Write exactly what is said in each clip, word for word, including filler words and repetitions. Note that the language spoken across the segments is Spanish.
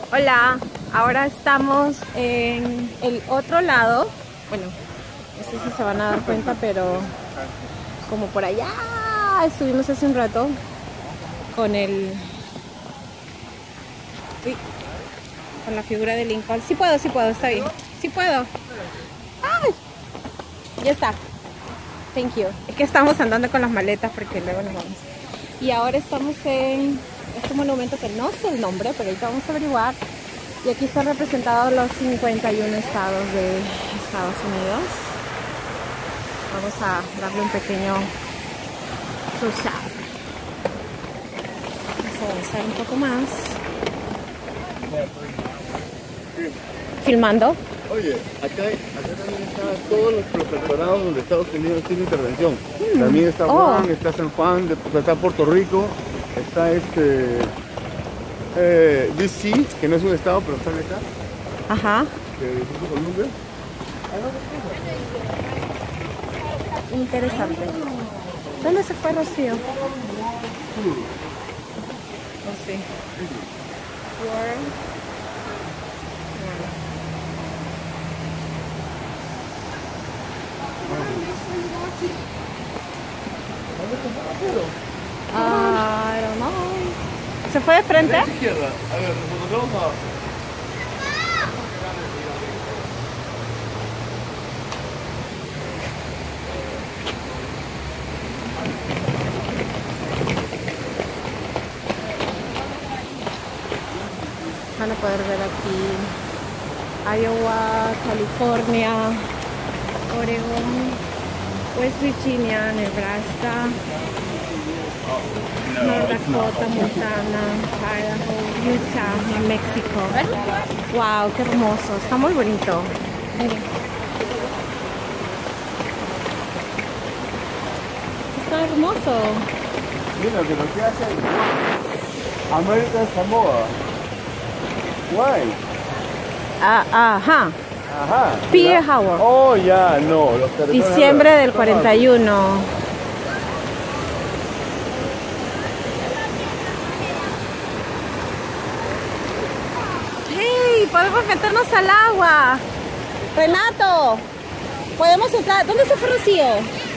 Hola, ahora estamos en el otro lado. Bueno, no sé si se van a dar cuenta, pero como por allá estuvimos hace un rato con el... Uy, con la figura de Lincoln. Sí puedo, sí puedo, está bien. Sí puedo. ¡Ay! Ya está. Thank you. Es que estamos andando con las maletas porque luego nos vamos. Y ahora estamos en este monumento que no sé el nombre, pero ahorita vamos a averiguar. Y aquí están representados los cincuenta y uno estados de Estados Unidos. Vamos a darle un pequeño cruce. Vamos a avanzar un poco más. Filmando. Oye, acá, acá también están todos los protectorados donde Estados Unidos tiene intervención. Mm. También está Guam, oh. está San Juan, está Puerto Rico, está este eh, D C, que no es un estado, pero está acá. Ajá. Que Columbia. Interesante. ¿Dónde se fue Rocío? No sé. Ah, I don't know. ¿Se fue de frente? A la izquierda. A ver, nosotros vamos a... Van a poder ver aquí Iowa, California, Oregon, West Virginia, Nebraska, North Dakota, Montana, Idaho, Utah, México. Wow, qué hermoso, está muy bonito. Miren. Está hermoso. Mira, que lo que hace American Samoa. Why? Ah, ajá. Ajá. Peter Howard. Oh, ya, no. Los Diciembre del cuarenta y uno. ¡Hey! Podemos meternos al agua. Renato, podemos entrar. ¿Dónde se fue Rocío?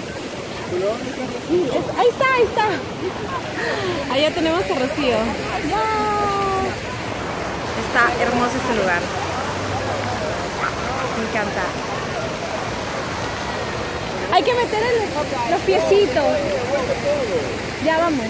Ahí está, ahí está. Allá tenemos a Rocío. ¡Wow! Está hermoso este lugar. Me encanta. Hay que meter el, los piecitos. Ya vamos.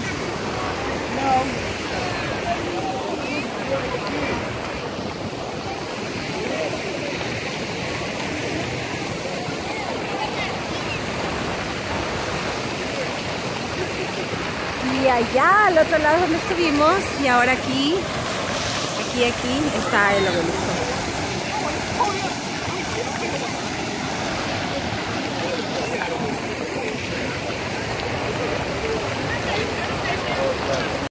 Y allá al otro lado donde estuvimos, y ahora aquí, aquí, aquí está el obelisco.